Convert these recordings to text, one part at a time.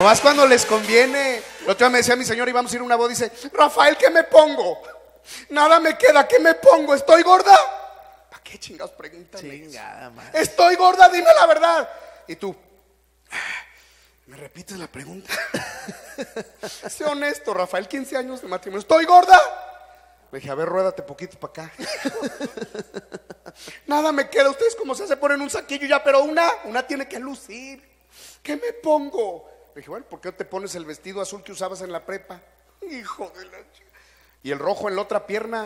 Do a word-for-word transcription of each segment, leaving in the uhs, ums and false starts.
Nomás cuando les conviene. La otra vez me decía mi señor, íbamos a ir a una boda, dice: Rafael, ¿qué me pongo? Nada me queda, ¿qué me pongo? ¿Estoy gorda? ¿Para qué chingados preguntan? Chingada madre. Estoy gorda, dime la verdad. Y tú, ¿me repites la pregunta? Sé honesto, Rafael, quince años de matrimonio. ¿Estoy gorda? Le dije, a ver, ruédate poquito para acá. Nada me queda, ustedes como se hace ponen un saquillo ya, pero una, una tiene que lucir. ¿Qué me pongo? Le dije, bueno, ¿por qué no te pones el vestido azul que usabas en la prepa? Hijo de la chica. Y el rojo en la otra pierna.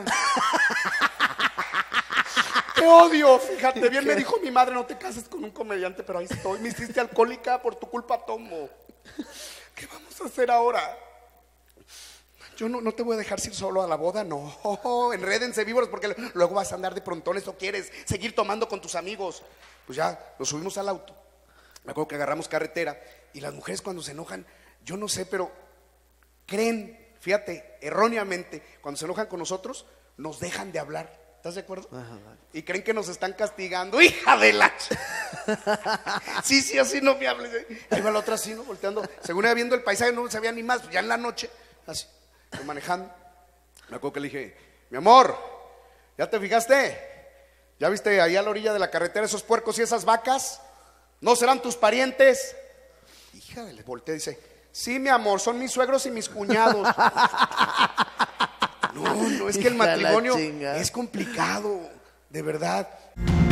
Te odio, fíjate bien, me dijo mi madre, no te cases con un comediante, pero ahí estoy, me hiciste alcohólica, por tu culpa tomo. ¿Qué vamos a hacer ahora? Yo no, no te voy a dejar ir solo a la boda, no. Enrédense víboras porque luego vas a andar de prontones o quieres seguir tomando con tus amigos. Pues ya, nos subimos al auto. Me acuerdo que agarramos carretera y las mujeres cuando se enojan, yo no sé, pero creen, fíjate, erróneamente, cuando se enojan con nosotros, nos dejan de hablar. ¿Estás de acuerdo? Ajá. Y creen que nos están castigando. ¡Hija de la! Sí, sí, así no me hables. Ahí va la otra así, ¿no? Volteando. Según iba viendo el paisaje, no se veía ni más. Ya en la noche, así, yo manejando. Me acuerdo que le dije, mi amor, ¿ya te fijaste? ¿Ya viste ahí a la orilla de la carretera esos puercos y esas vacas? ¿No serán tus parientes? Hija de le volteé y dice, sí, mi amor, son mis suegros y mis cuñados. No, no, es que el matrimonio es complicado, de verdad.